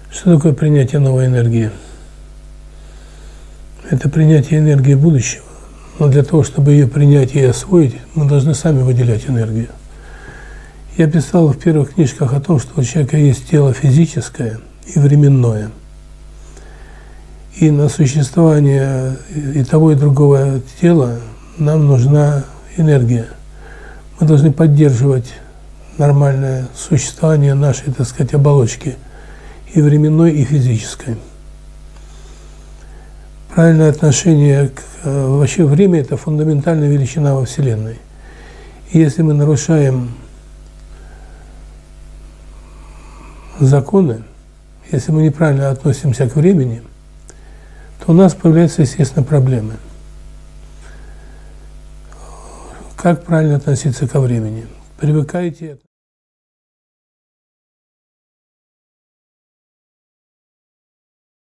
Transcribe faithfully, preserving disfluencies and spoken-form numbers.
Что такое принятие новой энергии? Это принятие энергии будущего. Но для того, чтобы ее принять и освоить, мы должны сами выделять энергию. Я писал в первых книжках о том, что у человека есть тело физическое и временное. И на существование и того, и другого тела нам нужна энергия. Мы должны поддерживать нормальное существование нашей, так сказать, оболочки, и временной, и физической. Правильное отношение к... Вообще время – это фундаментальная величина во Вселенной. И если мы нарушаем законы, если мы неправильно относимся к времени, то у нас появляются, естественно, проблемы. Как правильно относиться ко времени? Привыкайте.